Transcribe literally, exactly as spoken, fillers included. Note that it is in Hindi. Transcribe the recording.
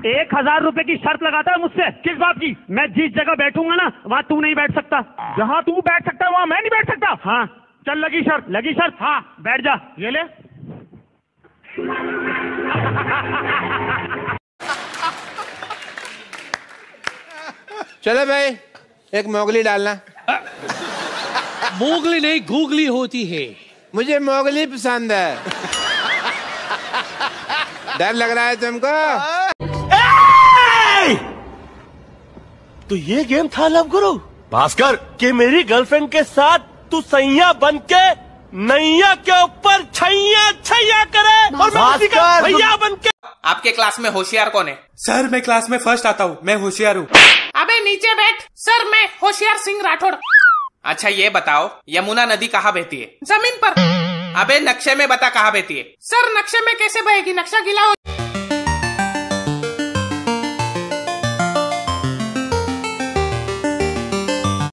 एक हजार रुपए की शर्त लगाता है मुझसे। किस बात की? मैं जिस जगह बैठूंगा ना वहाँ तू नहीं बैठ सकता। जहाँ तू बैठ सकता है वहाँ मैं नहीं बैठ सकता। हाँ चल लगी शर्त। लगी शर्त। हाँ बैठ जा। ये ले। चलो भाई एक मोगली डालना। मोगली नहीं गूगली होती है। मुझे मोगली पसंद है। डर लग रहा है तुमको? तो ये गेम था लव गुरु भास्कर कि मेरी गर्लफ्रेंड के साथ तू सैया बन के नैया के ऊपर छैया छैया करे और मैं उसी का भैया बन के। आपके क्लास में होशियार कौन है? सर मैं क्लास में फर्स्ट आता हूँ, मैं होशियार हूँ। अबे नीचे बैठ। सर मैं होशियार सिंह राठौड़। अच्छा ये बताओ यमुना नदी कहाँ बहती है? जमीन पर। अबे नक्शे में बता कहाँ बहती है? सर नक्शे में कैसे बहेगी, नक्शा गीला हो